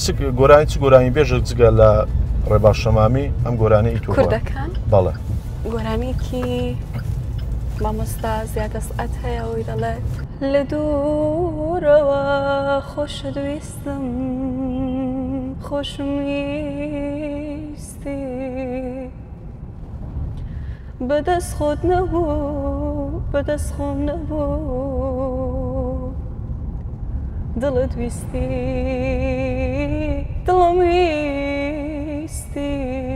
گۆرانی چ گۆرانی بێژە جگە لە ڕێباش شەمامی ئەم گۆرانەی ئیتوە کوردەکان بەڵێ گۆرانێکی مامۆستا زیادە سعەت هەیە ئەوی دەڵێت لە دوورەوە خۆشەویستم خۆشمویستی بەدەست خۆت نەبوو بەدەست خۆم نەبوو دڵت ویستی دڵم ویستی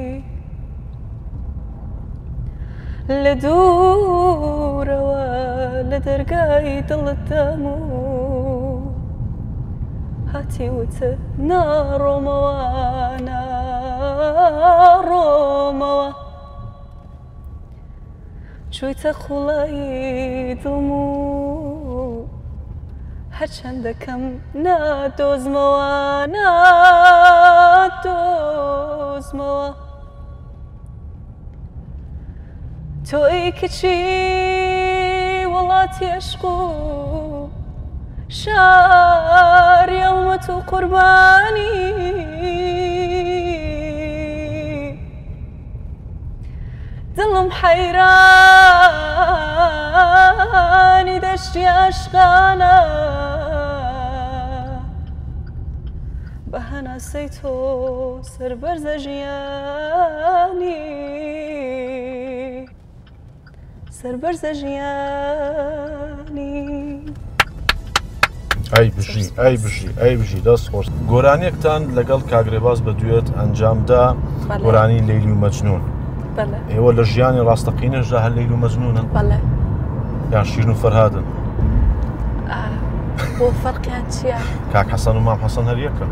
لە دوورەوە لە دەرگای دڵت دەموو هاتی وتە ناڕۆمەوە ناڕۆمەوە چوویتە خوڵایی دڵم و هەرچەندەکەم نادۆزمەوە نادۆزمەوە تۆ ئەی کچی وڵاتی عشق و شاری ئەڵمەت و قوربانی دڵم حەیرانی دەشتی عاشقانە بە هەناسەی تۆ سەربەرزە ژیانی سەربەرزە ژیانی ئەی بژی ئەی بژی ئەی بژی دەست خۆش گۆرانێکتان لەگەڵ کاگرێباز بەدوێت ئەنجامدا گۆرانی لەیلی و مەجنون ئێوە لە ژیانی ڕاستەقینەشدا هەر لەیلی و مەجنونن یان شیرین و فەرهادن بۆ فەرقیان چییە؟ کاک حەسەن و مام حەسەن هەر یەکن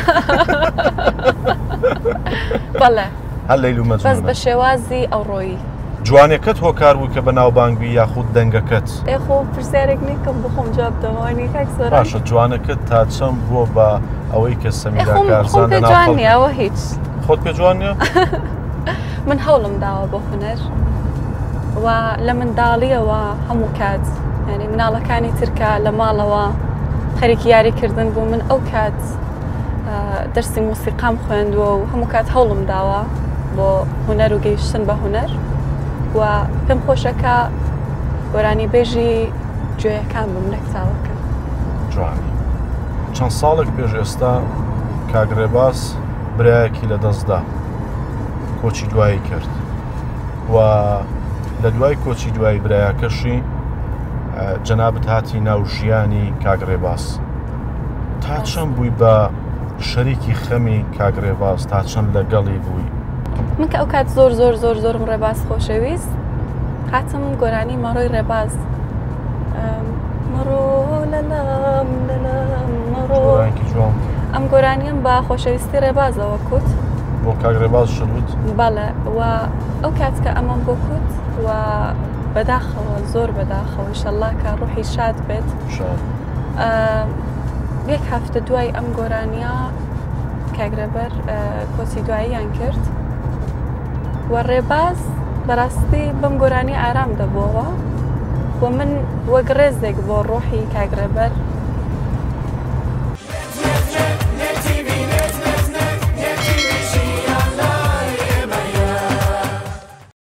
بەڵێ هەر لەیلی و مەجنونن بەس بە شێوازی ئەوڕۆیی جوانێکت هۆکار بوو کە بە ناوبانگبی یاخود دەنگەکەت خۆ پرسیارێک نیکەم بخۆم جواب دەمەوانی کاک زۆر باشە جوانەکەت تا چەند بووە بە ئەوەی کە سەمیرا کارزان لە جوان نییەوە هیچ خۆت پێ جوان نییە؟ من هەوڵم داوە بۆ هونەر و لە منداڵیەوە هەموو کات ینی مناڵەکانی ترکە لە ماڵەوە خەریکی یاریکردن بوو من ئەو کات دەرسی موسیقام خوێندووە و هەموو کات هەوڵم داوە بۆ هونەر و گەیشتن بە هونەر و پێم خۆشەکە گۆرانی بێژی گوێیەکان بم لە کتاوەکە جوانی چەند ساڵێک پێش ئێستا کاگرێباز برایەکی لە دەستدا کۆچی دوایی کرد و لە دوای کۆچی دوای برایەکەشی جەنابەت هاتی ناو ژیانی کاگرێباز تا چەند بووی بە شەریکی خەمی کاگرێباز تا چەند لەگەڵی بووی من کە ئەو کات زۆر زۆر زۆر زۆرم ڕێباز خۆشەویست هاتم گۆرانی مەڕۆی ڕێباز مەڕۆ لەلام لەلام مەڕۆ ئەم گۆرانیم بە خۆشەویستی ڕێبازەوە کوت بۆ کاگرێباز شروت بەڵێ و ئەو کات کە ئەمەم بۆ کوت و بەداخەوە زۆر بەداخەوە ئینشەڵڵا کە ڕوحی شاد بێت یەک هەفتە دوای ئەم گۆرانیە کاگرێبەر کۆچی دواییان کرد و ڕێباز بەڕاستی بەم گۆرانی ئارام دەبووەوە و من وەک ڕێزێک بۆ ڕۆحی کاگرێبەر